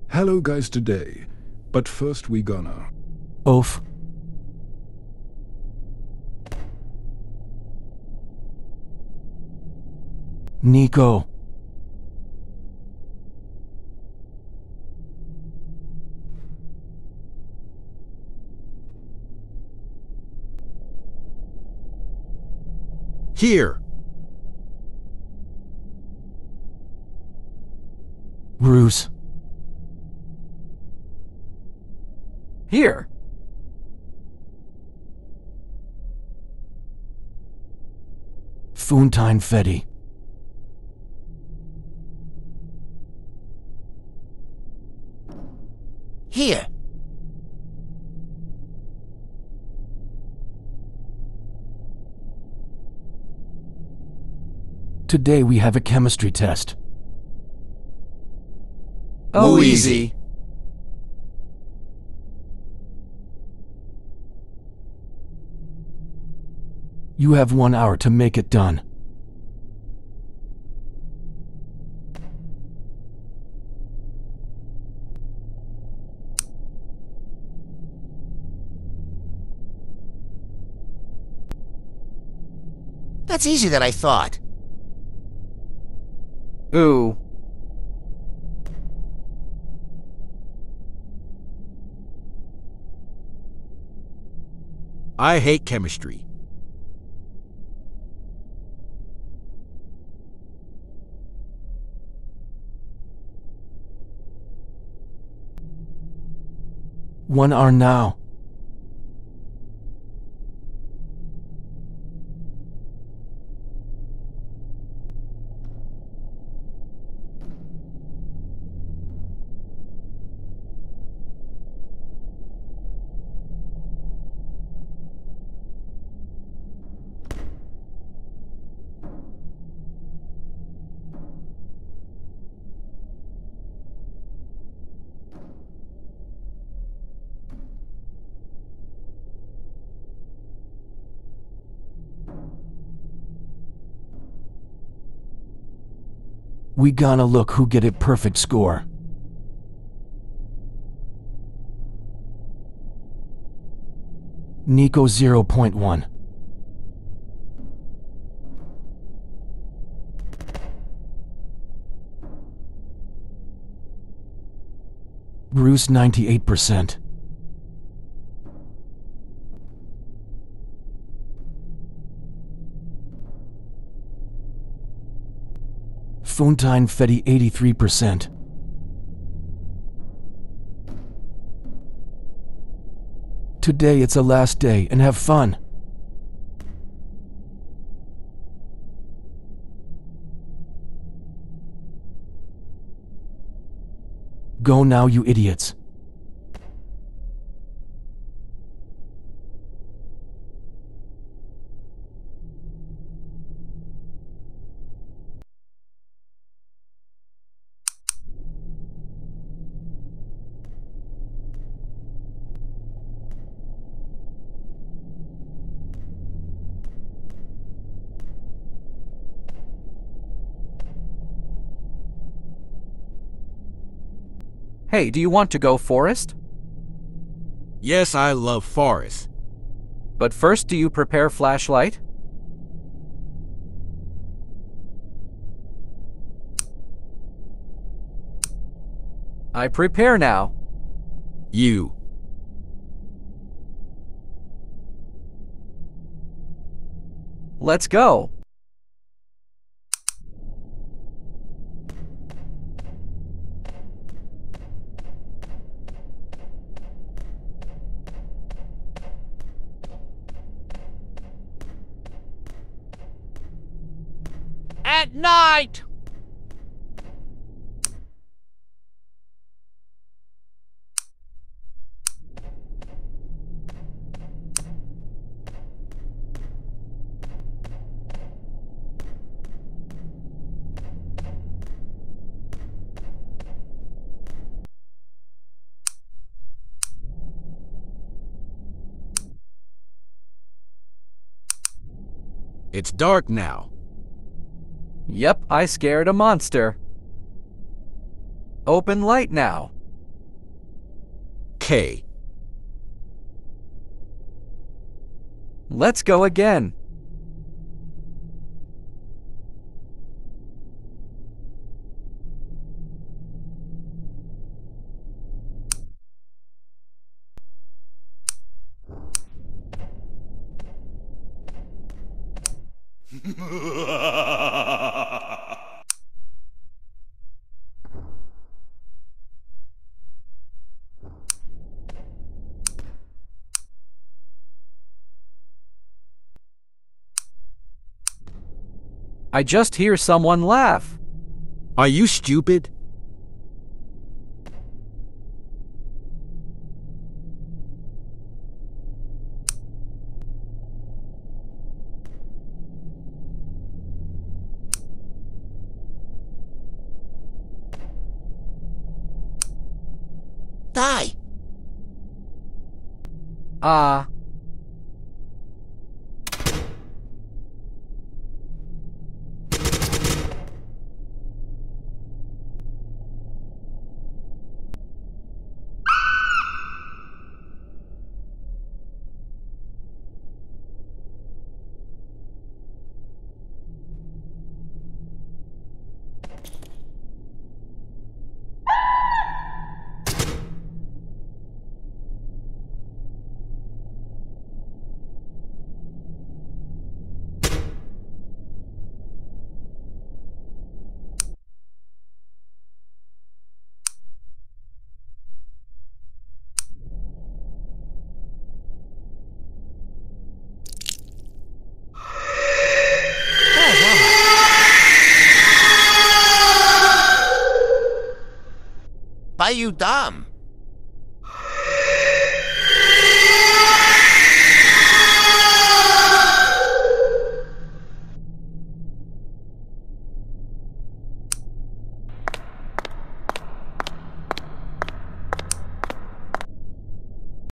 Hello guys today, but first we gonna... Oof. Nico. Here. Bruce. Here. Fontine Fetty. Here. Today we have a chemistry test. Oh, Easy. You have 1 hour to make it done. That's easier than I thought. Ooh. I hate chemistry. One hour now. We gonna look who get it perfect score. Nico 0.1. Bruce 98%. Fontine Fetty 83%. Today it's a last day and have fun. Go now, you idiots. Hey, do you want to go forest? Yes, I love forest. But first, do you prepare flashlight? I prepare now. You. Let's go. At night! It's dark now. Yep, I scared a monster. Open light now. Okay. Let's go again. I just hear someone laugh. Are you stupid? Die! Ah. Why you dumb?